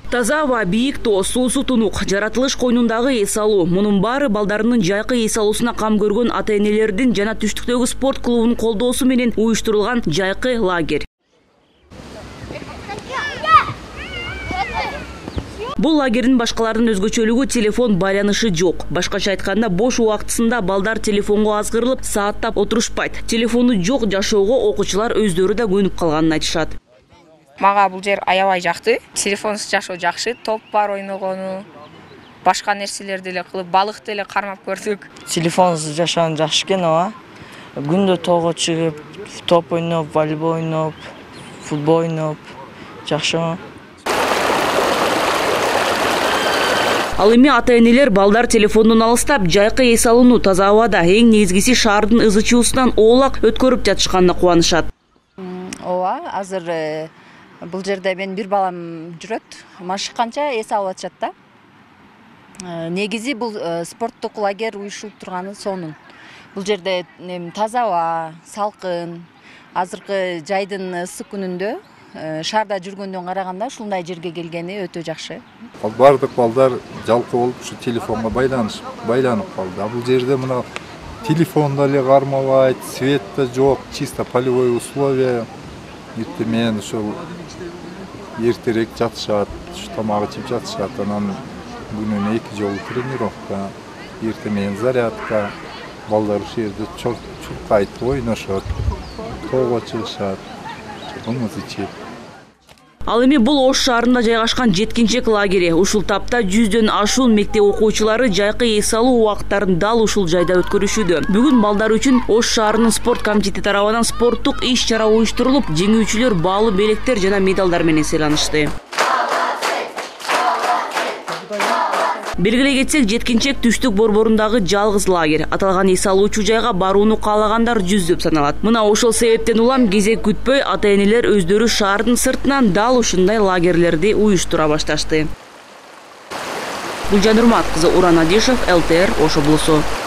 Таза аба, бийик тоо, суусу тунук, жаратылыш койнундагы эс алуу. Мунун баары балдарынын жайкы эс алуусуна кам көргөн ата-энелердин жана түштүктөгү спорт клубунун колдоосу менен уюштурулган жайкы лагерь. Бул лагердин башкалардын өзгөчөлүгү телефон байланышы жок. Башкача айтканда бош убактысында балдар телефонго азгырылып, сааттап отурушпайт. Телефону жок жашоого окуучулар өздөрү да көнүп калганын айтышат. Мага бул жер аябай жакты. Телефонсуз жашоо жакшы, топ бар ойногону, башка нерселерди эле кылып, балыкты эле кармап көрдүк. Телефонсуз жашаган жакшы экен ооба. Күндө тоого чыгып, топ ойноп, волейбол ойноп, футбол ойноп, жакшы. Ал эми ата-энелер балдар телефондон алыстап, жайкы эс алууну таза абада, эң негизгиси шаардын ызы чуусунан оолак өткөрүп жатышканына кубанышат. Ооба, азыр бул жерде мен бир балам жүрөт. Машыкканча эс алып атышат да. Негизи бул спорттук лагерь уюштуруп турганы сонун. Бул жерде таза аба, салкын, азыркы жайдын ысык күнүндө шаарда жүргөндөн караганда ушундай жерге келгени өтө жакшы. Бардык балдар жалкы болуп ушу телефонго байланып калды. Бул жерде мына телефон да эле кармабайт, свет да жок, чисто полевой условия. Мен ушул эртерээк жатышат, тамак ичип жатышат, анан күнүнө 2 жолу тренировка, эртемен зарядка, балдар ушул жерде чуркайт, ойношот, тоого чыгышат, кымыз ичип. Ал эми бул Ош шаарында жайгашкан жеткинчек лагери. Ушул тапта 100дөн ашуун мектеп окуучулары жайкы эс алуу убакыттарын дал ушул жайда өткөрүшүүдө. Бүгүн балдар үчүн Ош шаарынын спорт комитети тарабынан спорттук иш-чара уюштурулуп, жеңүүчүлөр баалуу белектер жана медалдар менен сыйланышты. Белгилей кетсек, жеткинчек түштүк борборундагы жалгыз лагерь. Аталган эс алуучу жайга барууну каалагандар жүздөп саналат. Мына ошол себептен улам кезек күтпөй ата-энелер өздөрү шаардын сыртынан дал ушундай лагерлерди уюштура башташты. Гүлжан Урмат кызы, Уран Адишев, ЛТР, Ош облусу.